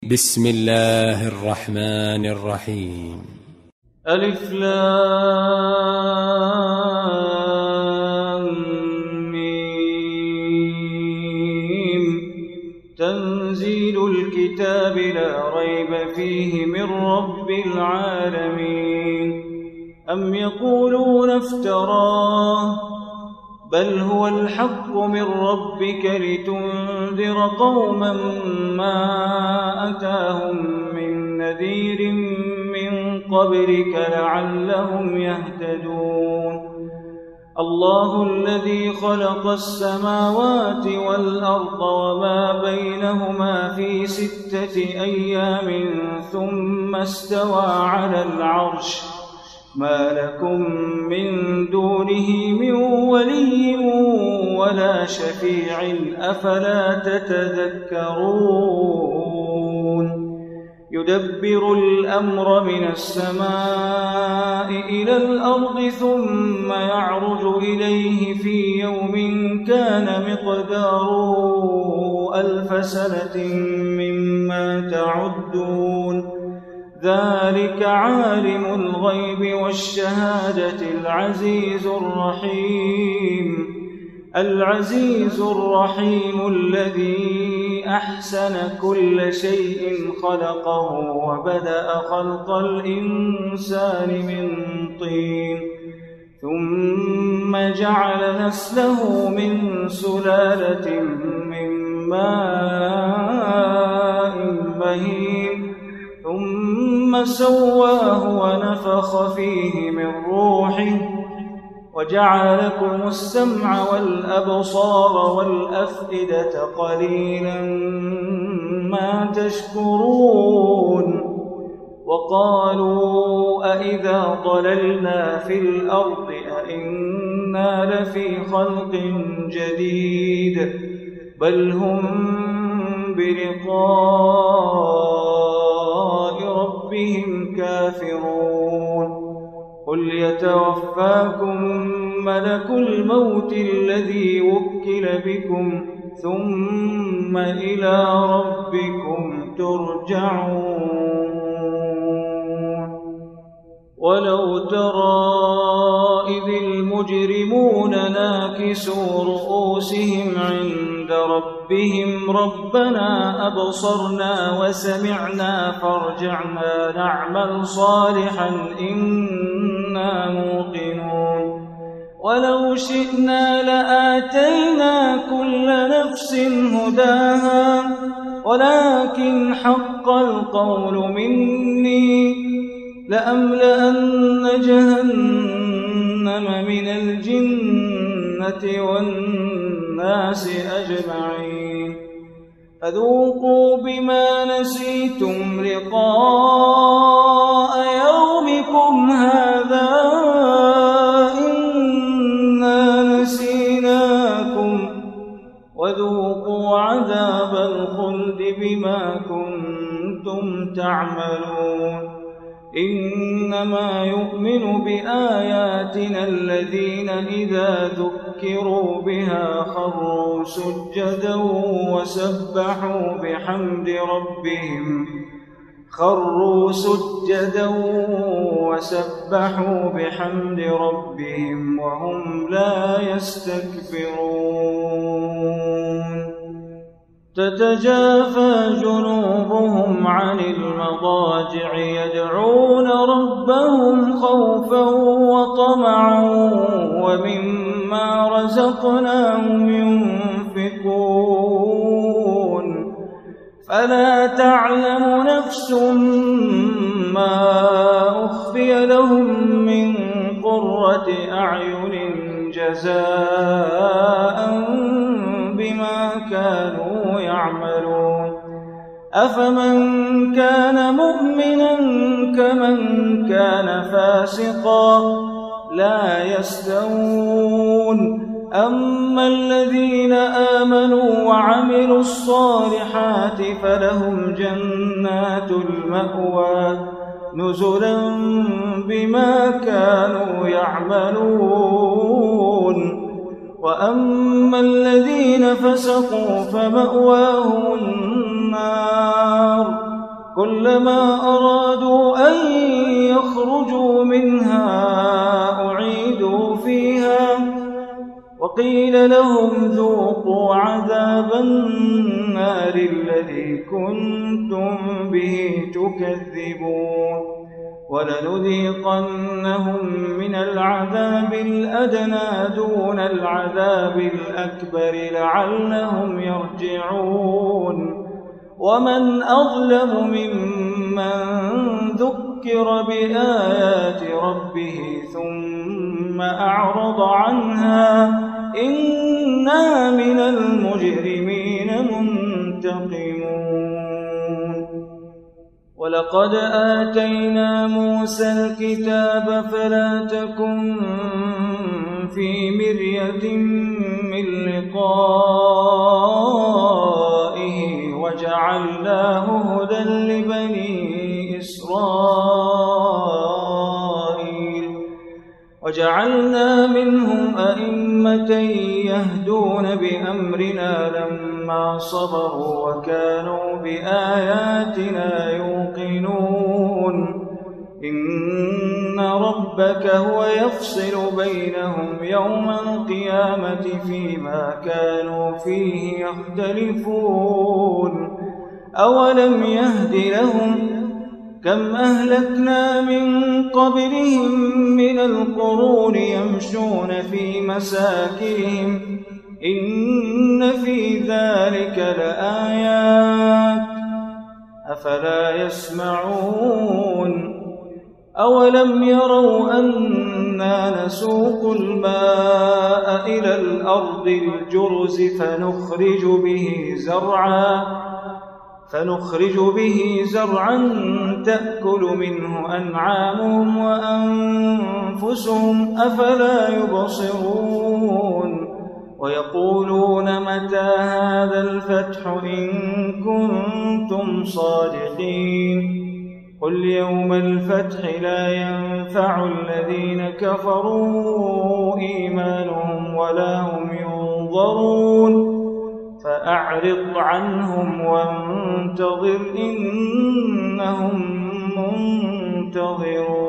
بسم الله الرحمن الرحيم. ألف لام ميم. تنزيل الكتاب لا ريب فيه من رب العالمين. أم يقولون افتراه بل هو الحق من ربك لتنذر قوما ما أتاهم من نذير من قبلك لعلهم يهتدون. الله الذي خلق السماوات والأرض وما بينهما في 6 أيام ثم استوى على العرش ما لكم من دونه من ولي ولا شفيع أفلا تتذكرون. يدبر الأمر من السماء إلى الأرض ثم يعرج إليه في يوم كان مقداره 1000 سنة مما تعدون. ذلك عالم الغيب والشهادة العزيز الرحيم الذي أحسن كل شيء خلقه وبدأ خلق الإنسان من طين ثم جعل نسله من سلالة من ماء مهين ثم سواه ونفخ فيه من روحه وجعل لكم السمع والأبصار والأفئدة قليلا ما تشكرون. وقالوا أئذا ضللنا في الأرض أئنا لفي خلق جديد بل هم بلقاء ربهم كافرون. قل يتوفاكم ملك الموت الذي وكل بكم ثم إلى ربكم ترجعون. ولو ترى إذ المجرمون ناكسوا رؤوسهم عند ربهم ربنا أبصرنا وسمعنا فارجعنا نعمل صالحا إنا موقنون. ولو شئنا لآتينا كل نفس هداها ولكن حق القول مني لأملأن جهنم من الجنة والناس أجمعين. فذوقوا بما نسيتم لقاء يومكم هذا إنا نسيناكم وذوقوا عذاب الخلد بما كنتم تعملون. إنما يؤمن بآياتنا الذين إذا ذكروا بها خروا سجدا وسبحوا بحمد ربهم وهم لا يستكبرون. تتجافى جنوبهم عن المضاجع يدعون ربهم خوفا وطمعا ومما رزقناهم ينفقون. فلا تعلم نفس ما أخفي لهم من قرة أعين جزاء بما كانوا يعملون. أفمن كان مؤمنا كمن كان فاسقا لا يستوون. أما الذين آمنوا وعملوا الصالحات فلهم جنات المأوى نزلا بما كانوا يعملون. وأما الذين فسقوا فمأواهم النار كلما أرادوا أن يخرجوا منها أعيدوا فيها وقيل لهم ذوقوا عذاب النار الذي كنتم به تكذبون ولنذيقنهم من العذاب الأدنى دون العذاب الأكبر لعلهم يرجعون ومن أظلم ممن ذكر بآيات ربه ثم أعرض عنها إنا من المجرمين منتقمون ولقد آتينا موسى الكتاب فلا تكن في مرية من لقائه وجعلناه هدى لبني إسرائيل وجعلنا منهم أئمة يهدون بأمرنا لما صبروا وكانوا بآياتنا يوقنون إن ربك هو يفصل بينهم يوم القيامة فيما كانوا فيه يختلفون أولم يهد لهم كم أهلكنا من قبلهم من القرون يمشون في مساكنهم إن في ذلك لآيات أفلا يسمعون أولم يروا أنا نسوق الماء إلى الأرض الجرز فنخرج به زرعا تأكل منه أنعامهم وأنفسهم أفلا يبصرون ويقولون متى هذا الفتح إن كنتم صادقين قل يوم الفتح لا ينفع الذين كفروا إيمانهم ولا هم ينظرون فأعرض عنهم وانتظر إنهم منتظرون